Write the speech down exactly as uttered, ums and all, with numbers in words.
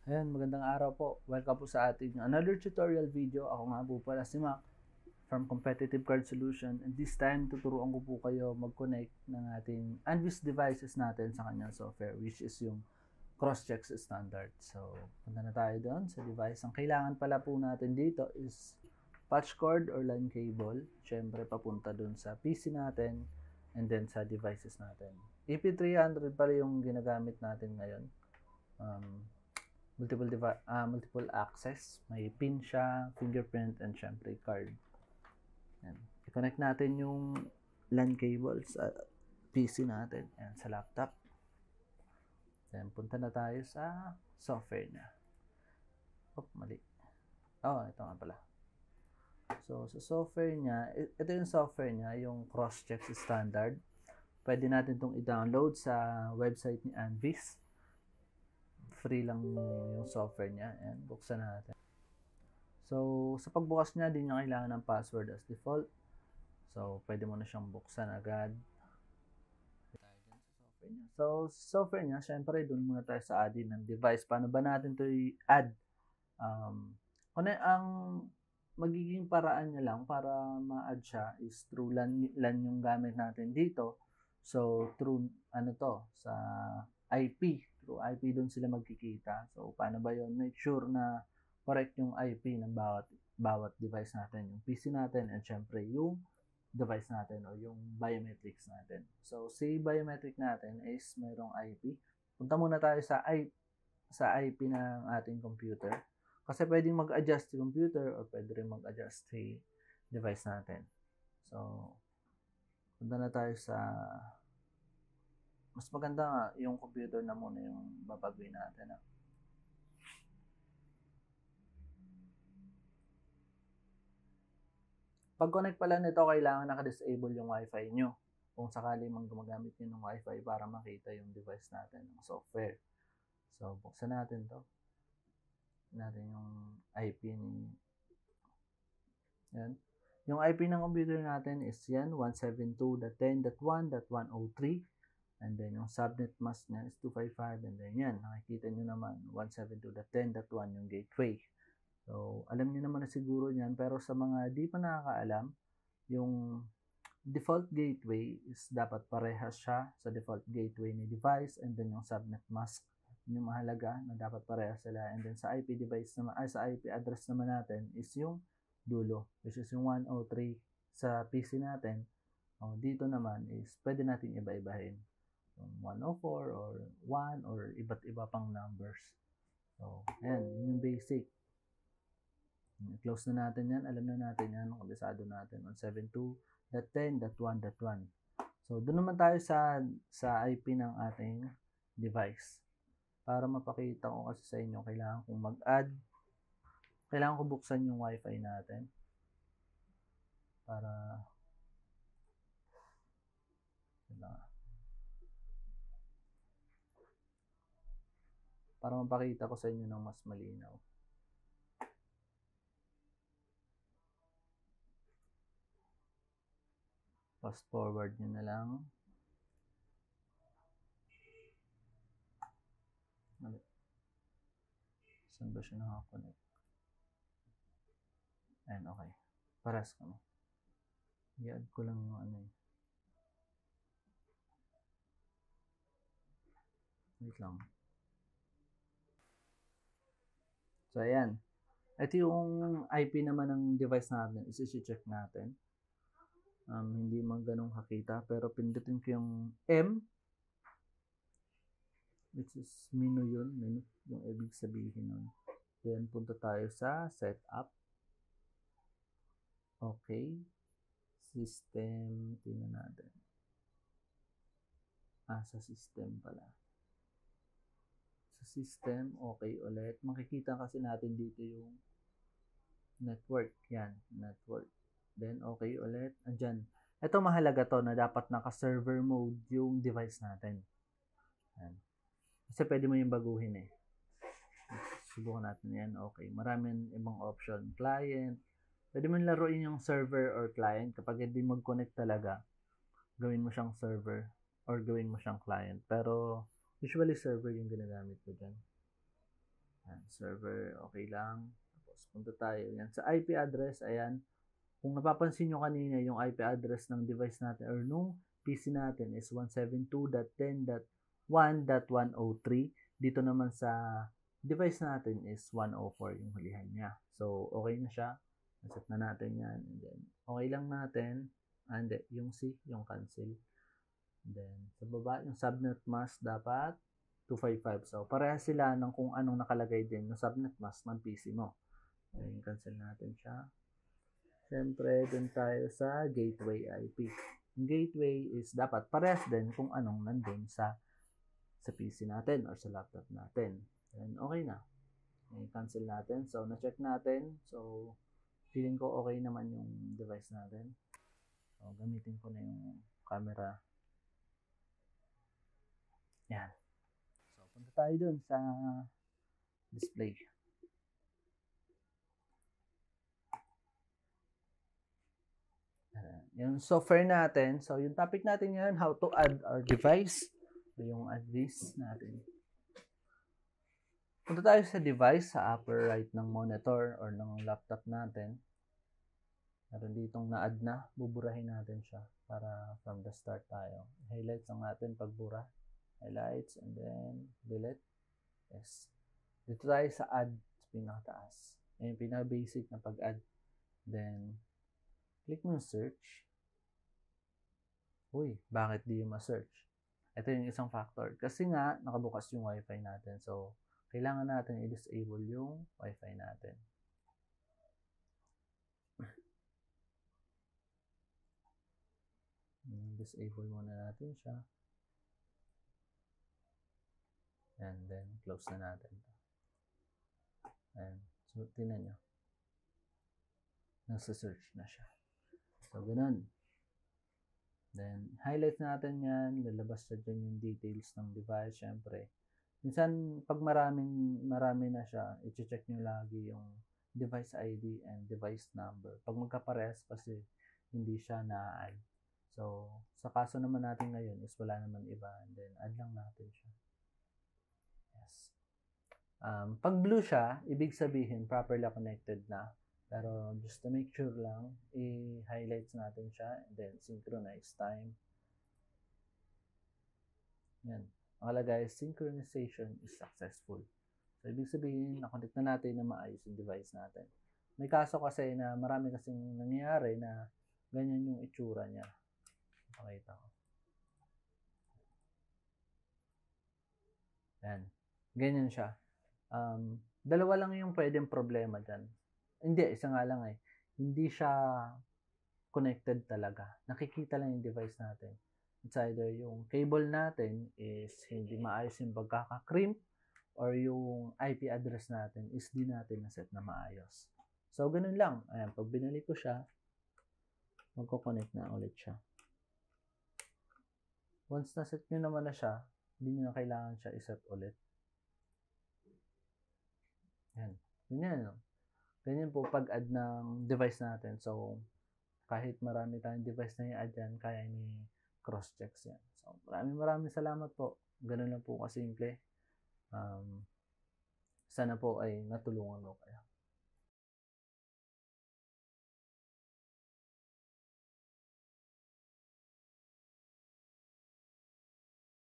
Ayan, magandang araw po. Welcome po sa ating another tutorial video. Ako nga po pala si Mac from Competitive Card Solution. And this time, tuturuan ko po kayo mag-connect ng ating Anviz devices natin sa kanyang software, which is yung CrossChex standard. So, punta na tayo doon sa device. Ang kailangan pala po natin dito is patch cord or LAN cable. Siyempre, papunta doon sa P C natin and then sa devices natin. E P three hundred pala yung ginagamit natin ngayon. Um, multiple device, uh, multiple access, may pin siya, fingerprint, and syempre card. Yan. I-connect natin yung LAN cable sa P C natin, yan, sa laptop. Then punta na tayo sa software niya. Oh, mali. Oh, ito nga pala. So, sa software niya, ito yung software niya, yung CrossChex standard. Pwede natin itong i-download sa website ni Anviz. Free lang yung software niya. Ayan, buksan natin. So, sa pagbukas niya, di niya kailangan ng password as default. So, pwede mo na siyang buksan agad. So, software niya, syempre, doon muna tayo sa adding ng device. Paano ba natin ito i-add? Um, kung ang magiging paraan niya lang para ma-add siya is through LAN, LAN yung gamit natin dito. So, through, ano to, sa I P. Through I P doon sila magkikita. So, paano ba yun? Make sure na correct yung I P ng bawat bawat device natin. Yung P C natin and syempre yung device natin o yung biometrics natin. So, si biometric natin is mayroong I P. Punta muna tayo sa I sa I P ng ating computer. Kasi pwedeng mag-adjust yung computer or pwede rin mag-adjust si device natin. So, punta na tayo sa mas maganda yung computer na muna yung babaguhin natin. Ha? Pag-connect pala nito, kailangan naka-disable yung Wi-Fi nyo. Kung sakali mang gumagamit nyo ng Wi-Fi para makita yung device natin, ng software. So, buksan natin to. Natin yung I P ni... Yan. Yung I P ng computer natin is yan, one seventy-two dot ten dot one dot one oh three. And then, yung subnet mask niya is two fifty-five. And then, yan, nakikita nyo naman, one seventy-two dot ten dot one yung gateway. So, alam niyo naman na siguro niyan. Pero sa mga di pa nakakaalam, yung default gateway is dapat parehas siya sa default gateway ni device. And then, yung subnet mask, yung mahalaga na dapat parehas sila. And then, sa I P device naman, ay, sa I P address naman natin is yung dulo, which is yung one oh three sa P C natin. O, dito naman is pwede natin iba-ibahin. one oh four or one or iba't iba pang numbers. So, ayan, yun yung basic. Close na natin yan. Alam na natin yan. Kabisado natin. one seventy-two dot ten dot one dot one. So, doon naman tayo sa, sa I P ng ating device. Para mapakita ko kasi sa inyo, kailangan kong mag-add. Kailangan ko buksan yung Wi-Fi natin. Para para mapakita ko sa inyo ng mas malinaw. Fast forward nyo na lang. Saan ba siya nakakonect? Ayan, okay. Paras kami. I-add ko lang yung ano eh. Wait lang. So, ayan. Ito yung I P naman ng device natin. Isi-check natin. Um, hindi man ganun kakita. Pero pindutin ko yung M. Which is menu yun. Menu. Yung ibig sabihin nun. Then, punta tayo sa setup. Okay. System. Tingnan natin. Ah, sa system pala. Sa system, okay ulit. Makikita kasi natin dito yung network. Yan, network. Then, okay ulit. Andyan. Ito mahalaga to na dapat naka-server mode yung device natin. Yan. Kasi pwede mo yung baguhin eh. Subukan natin yan. Okay. Maraming ibang option. Client. Pwede mo laruin yung server or client. Kapag hindi mag-connect talaga, gawin mo siyang server or gawin mo siyang client. Pero, usually server yung ginagamit ko dyan. Yan, server, okay lang. Tapos punta tayo. Yan, sa I P address, ayan. Kung napapansin nyo kanina, yung I P address ng device natin or nung P C natin is one seventy-two dot ten dot one dot one oh three. Dito naman sa device natin is one oh four yung hulihan niya. So, okay na siya. Naset na natin yan. And then, okay lang natin. And then, yung C, yung cancel. And then, sa baba, yung subnet mask dapat two fifty-five. So, pareha sila ng kung anong nakalagay din yung subnet mask ng P C mo. Then, cancel natin siya. Siyempre, dun tayo sa gateway I P. Yung gateway is dapat parehas din kung anong nandun sa sa P C natin or sa laptop natin. Then, okay na. I-cancel natin. So, na-check natin. So, feeling ko okay naman yung device natin. So, gamitin ko na yung camera. Yan. So, punta tayo dun sa display. Yung software natin. So, yung topic natin ngayon, how to add our device. So, yung Anviz natin. Punta tayo sa device, sa upper right ng monitor or ng laptop natin. Meron ditong na-add na. Buburahin natin siya para from the start tayo. Highlights ang natin pagbura. Highlights and then delete. Yes. Dito tayo sa add sa pinakataas. Yung pinaka-basic na pag-add. Then, click mo yung search. Uy, bakit di yung ma-search? Ito yung isang factor. Kasi nga, nakabukas yung wifi natin. So, kailangan natin i-disable yung wifi natin. Disable muna natin siya. And then, close na natin. Ayan. So, tinan nyo. Nasa search na siya. So, ganun. Then, highlight natin yan. Lalabas na dyan yung details ng device. Siyempre, minsan, pag maraming, marami na siya, i-check nyo lagi yung device I D and device number. Pag magkapares, kasi hindi siya na-add. So, sa kaso naman natin ngayon is wala naman iba. And then, add lang natin siya. Yes. Um, pag blue siya, ibig sabihin, properly connected na. Pero, just to make sure lang, i-highlights natin siya. And then, synchronize time. Yan. Nakalagay, synchronization is successful. So, ibig sabihin, nakonnect na natin na maayos yung device natin. May kaso kasi na marami kasing nangyayari na ganyan yung itsura niya. Pakita ko. Yan. Ganyan siya. Um, dalawa lang yung pwedeng problema dyan. Hindi, isa nga lang eh. Hindi siya connected talaga. Nakikita lang yung device natin. It's either yung cable natin is hindi maayos yung pagkaka-crimp or yung I P address natin is di natin na-set na maayos. So, ganun lang. Ayan, pag binalik ko siya, magko-connect na ulit siya. Once na-set nyo naman na siya, hindi nyo na kailangan siya iset ulit. Yan. Ganyan, no? Ganyan po pag-add ng device natin. So, kahit marami tayong device na i-add yan, kaya ni CrossChex yan. So, maraming maraming salamat po. Ganun lang po kasimple. Um, sana po ay natulungan mo kayo.